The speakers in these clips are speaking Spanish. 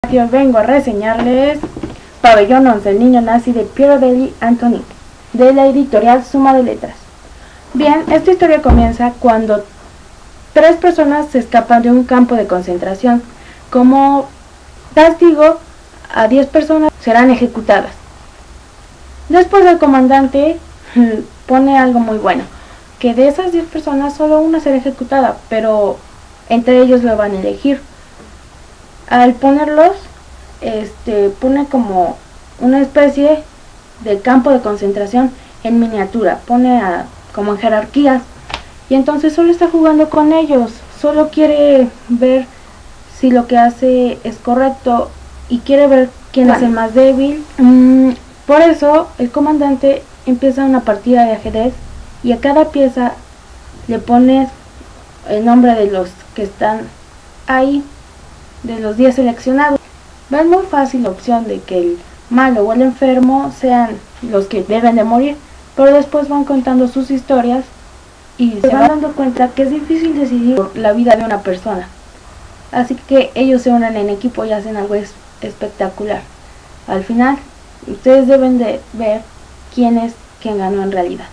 Aquí os vengo a reseñarles Pabellón 11, el niño nazi de Piero degli Antonini, de la editorial Suma de Letras. Bien, esta historia comienza cuando 3 personas se escapan de un campo de concentración. Como castigo, a 10 personas serán ejecutadas. Después el comandante pone algo muy bueno, que de esas 10 personas solo una será ejecutada, pero entre ellos lo van a elegir. Al ponerlos, pone como una especie de campo de concentración en miniatura, pone como en jerarquías, y entonces solo está jugando con ellos, solo quiere ver si lo que hace es correcto y quiere ver quién es el más débil. Por eso el comandante empieza una partida de ajedrez y a cada pieza le pone el nombre de los que están ahí, de los 10 seleccionados. Es muy fácil la opción de que el malo o el enfermo sean los que deben de morir, pero después van contando sus historias y se van dando cuenta que es difícil decidir por la vida de una persona. Así que ellos se unen en equipo y hacen algo espectacular. Al final, ustedes deben de ver quién es quien ganó en realidad.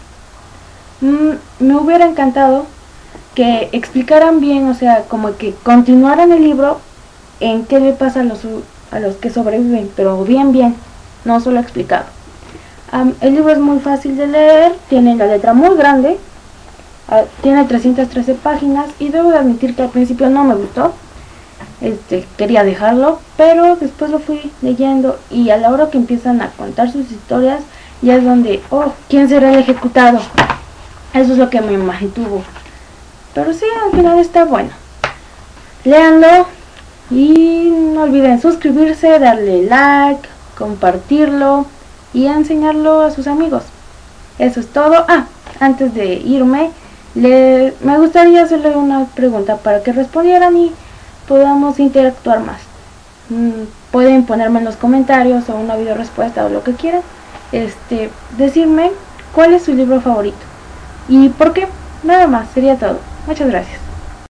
Me hubiera encantado que explicaran bien, o sea, como que continuaran el libro en qué le pasa a los que sobreviven, pero bien, no solo explicado. El libro es muy fácil de leer, tiene la letra muy grande, tiene 313 páginas y debo de admitir que al principio no me gustó. Quería dejarlo, pero después lo fui leyendo y a la hora que empiezan a contar sus historias ya es donde, ¿quién será el ejecutado? Eso es lo que me mantuvo. Pero sí, al final está bueno. Léanlo y no olviden suscribirse, darle like, compartirlo y enseñarlo a sus amigos. Eso es todo. Antes de irme, me gustaría hacerle una pregunta para que respondieran y podamos interactuar más. Pueden ponerme en los comentarios o una video respuesta o lo que quieran. Decirme cuál es su libro favorito y por qué. Nada más, sería todo. Muchas gracias.